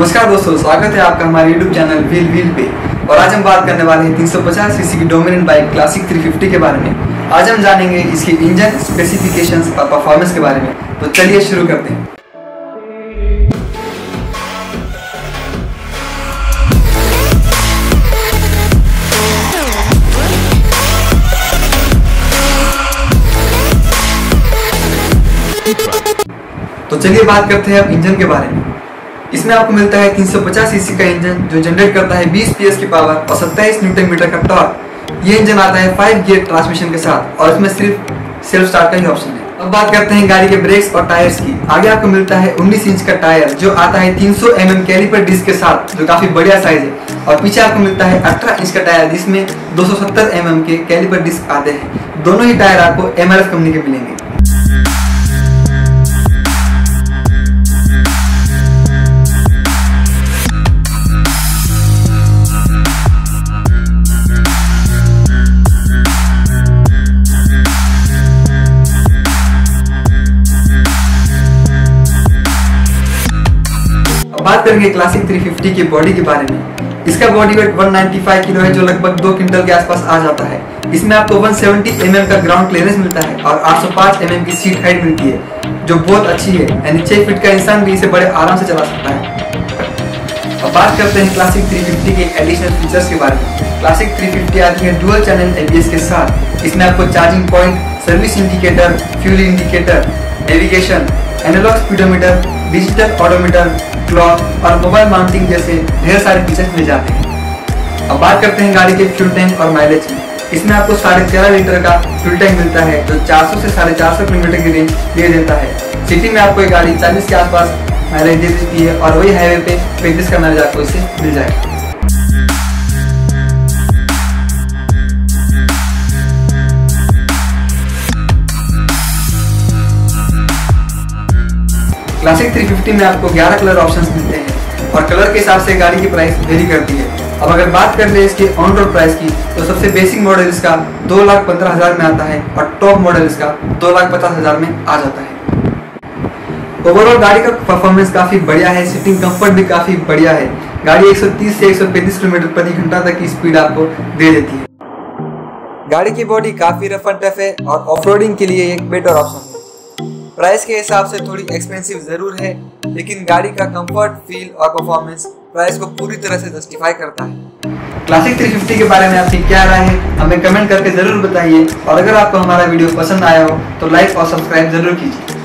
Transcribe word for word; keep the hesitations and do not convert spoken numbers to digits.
नमस्कार दोस्तों, स्वागत है आपका हमारे यूट्यूब चैनल व्हील व्हील पे। और आज हम बात करने वाले हैं तीन सौ पचास सीसी की डोमिनेंट बाइक क्लासिक तीन सौ पचास के बारे में। आज हम जानेंगे इसके इंजन स्पेसिफिकेशंस और परफॉर्मेंस के बारे में। तो चलिए शुरू करते हैं। तो चलिए बात करते हैं अब इंजन के बारे में। इसमें आपको मिलता है तीन सौ पचास सीसी का इंजन जो जनरेट करता है बीस पीएस की पावर और सत्ताईस न्यूटन मीटर का टॉर्क। ये इंजन आता है फाइव गियर ट्रांसमिशन के साथ और इसमें सिर्फ सेल्फ स्टार्ट का ही ऑप्शन है। अब बात करते हैं गाड़ी के ब्रेक्स और टायर्स की। आगे आपको मिलता है उन्नीस इंच का टायर जो आता है तीन सौ एम एम कैलिपर डिस्क के साथ, जो काफी बढ़िया साइज है। और पीछे आपको मिलता है अठारह इंच का टायर जिसमें दो सौ सत्तर एम एम के कैलिपर डिस्क आते हैं। दोनों ही टायर आपको एम आर एफ कंपनी के मिलेंगे। बात करेंगे क्लासिक तीन सौ पचास की बॉडी के बारे में। इसका बॉडी वेट एक सौ पचानवे किलो है जो लगभग दो क्विंटल के आसपास आ जाता है। इसमें आपको एक सौ सत्तर एम एम का ग्राउंड क्लियरेंस मिलता है और आठ सौ पाँच एम एम की सीट हाइट मिलती है जो बहुत अच्छी है, यानी छह फीट का इंसान भी इसे बड़े आराम से चला सकता है। अब बात करते हैं क्लासिक तीन सौ पचास के एडिशनल फीचर्स के बारे में। क्लासिक तीन सौ पचास आती है dual channel A B S के साथ। इसमें आपको charging point, service indicator, fuel indicator, navigation, analogue speedometer, digital odometer, clock और मोबाइल माउंटिंग जैसे ढेर सारे फीचर्स मिल जाते हैं। अब बात करते हैं गाड़ी के फ्यूल टैंक और माइलेज की। इसमें आपको साढ़े तेरह लीटर का फ्यूल टैंक मिलता है जो चार सौ से साढ़े चार सौ किलोमीटर की रेंज दे देता है। सिटी में आपको ये गाड़ी चालीस के आसपास माइलेज दे देती है और वही हाईवे पे पैंतीस का माइलेज आपको इससे मिल जाएगा। क्लासिक तीन सौ पचास में आपको ग्यारह कलर ऑप्शंस मिलते हैं और कलर के हिसाब से गाड़ी की प्राइस वेरी करती है। अब अगर बात कर ले इसके ऑन रोड प्राइस की तो सबसे बेसिक मॉडल इसका दो लाख पंद्रह हजार में आता है और टॉप मॉडल इसका दो लाख पचास हजार में आ जाता है। ओवरऑल गाड़ी का परफॉर्मेंस काफी बढ़िया है, सीटिंग कंफर्ट भी काफी बढ़िया है। गाड़ी एक सौ तीस से एक सौ पैंतीस किलोमीटर प्रति घंटा तक की स्पीड आपको दे देती है। गाड़ी की बॉडी काफी रफ एंड टफ है और ऑफ रोडिंग के लिए एक बेटर ऑप्शन है। प्राइस के हिसाब से थोड़ी एक्सपेंसिव जरूर है, लेकिन गाड़ी का कंफर्ट, फील और परफॉर्मेंस प्राइस को पूरी तरह से जस्टिफाई करता है। क्लासिक तीन सौ पचास के बारे में आपकी क्या राय है हमें कमेंट करके जरूर बताइए। और अगर आपको हमारा वीडियो पसंद आया हो तो लाइक और सब्सक्राइब जरूर कीजिए।